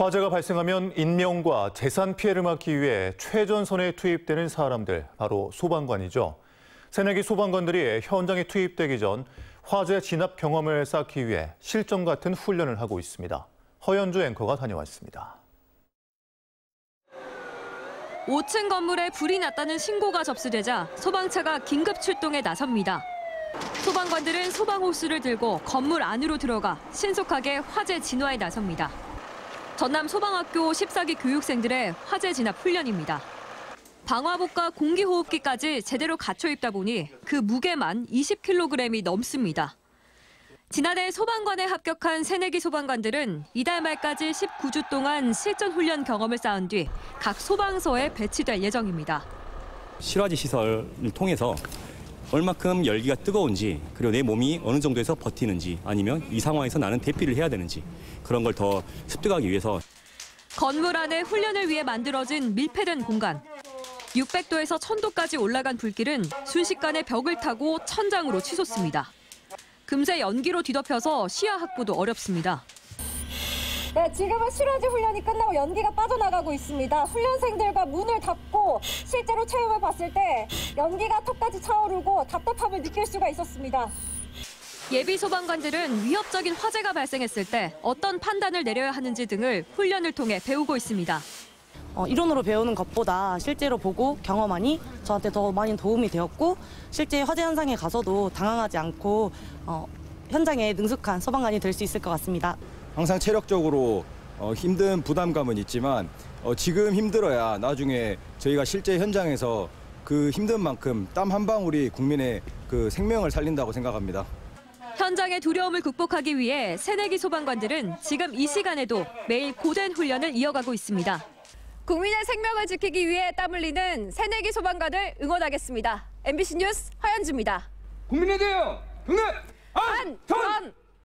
화재가 발생하면 인명과 재산 피해를 막기 위해 최전선에 투입되는 사람들, 바로 소방관이죠. 새내기 소방관들이 현장에 투입되기 전 화재 진압 경험을 쌓기 위해 실전 같은 훈련을 하고 있습니다. 허연주 앵커가 다녀왔습니다. 5층 건물에 불이 났다는 신고가 접수되자 소방차가 긴급 출동에 나섭니다. 소방관들은 소방호스를 들고 건물 안으로 들어가 신속하게 화재 진화에 나섭니다. 전남 소방학교 14기 교육생들의 화재 진압 훈련입니다. 방화복과 공기호흡기까지 제대로 갖춰 입다 보니 그 무게만 20kg이 넘습니다. 지난해 소방관에 합격한 새내기 소방관들은 이달 말까지 19주 동안 실전 훈련 경험을 쌓은 뒤 각 소방서에 배치될 예정입니다. 실화지 시설을 통해서 얼마큼 열기가 뜨거운지, 그리고 내 몸이 어느 정도에서 버티는지, 아니면 이 상황에서 나는 대피를 해야 되는지, 그런 걸 더 습득하기 위해서. 건물 안에 훈련을 위해 만들어진 밀폐된 공간. 600도에서 1000도까지 올라간 불길은 순식간에 벽을 타고 천장으로 치솟습니다. 금세 연기로 뒤덮여서 시야 확보도 어렵습니다. 네, 지금은 실화지 훈련이 끝나고 연기가 빠져나가고 있습니다. 훈련생들과 문을 닫고 실제로 체험을 봤을 때 연기가 턱까지 차오르고 답답함을 느낄 수가 있었습니다. 예비 소방관들은 위협적인 화재가 발생했을 때 어떤 판단을 내려야 하는지 등을 훈련을 통해 배우고 있습니다. 이론으로 배우는 것보다 실제로 보고 경험하니 저한테 더 많이 도움이 되었고, 실제 화재 현장에 가서도 당황하지 않고 현장에 능숙한 소방관이 될 수 있을 것 같습니다. 항상 체력적으로 힘든 부담감은 있지만 지금 힘들어야 나중에 저희가 실제 현장에서 그 힘든 만큼 땀 한 방울이 국민의 그 생명을 살린다고 생각합니다. 현장의 두려움을 극복하기 위해 새내기 소방관들은 지금 이 시간에도 매일 고된 훈련을 이어가고 있습니다. 국민의 생명을 지키기 위해 땀 흘리는 새내기 소방관을 응원하겠습니다. MBC 뉴스 허연주입니다. 국민에 대하여 경례 안전!